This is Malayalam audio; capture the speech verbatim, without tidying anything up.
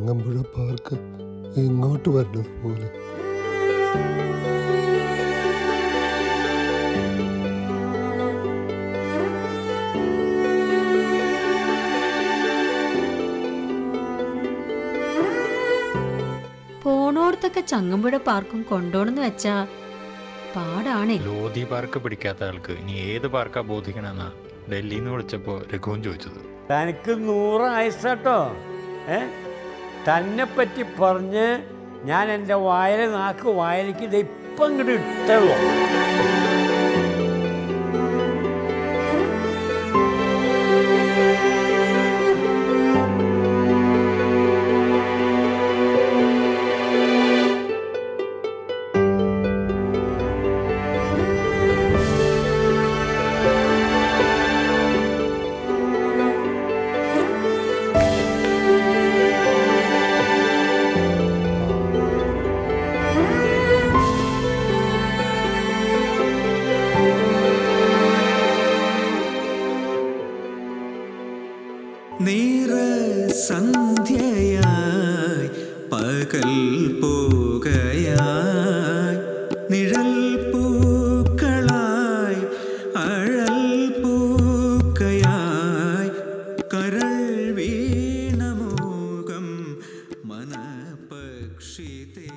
ചങ്ങമ്പുഴ പാർക്ക് ഇങ്ങോട്ട് വരുന്നത് പോലെ. പോണോടത്തൊക്കെ ചങ്ങമ്പുഴ പാർക്കും കൊണ്ടോണെന്ന് വെച്ചാ പാടാണേ. ലോധി പാർക്ക് പിടിക്കാത്ത ആൾക്ക് ഇനി ഏത് പാർക്കാ ബോധിക്കണെന്നാ ഡൽഹിന്ന് വിളിച്ചപ്പോ രഘുവും ചോദിച്ചത്. തനിക്ക് നൂറ് ആയുസാട്ടോ. ഏ തന്നെ പറ്റി പറഞ്ഞ് ഞാൻ എൻ്റെ വായല നാക്ക് വായലിക്ക് ഇത് ഇപ്പം ഇങ്ങോട്ട് ഇട്ടുള്ളൂ. സന്ധ്യയായി പകൽ പോകയായി നിഴൽ പൂക്കളായി അഴൽ പൂക്കയായി കരൾ വീണമോകം മനപക്ഷിതേ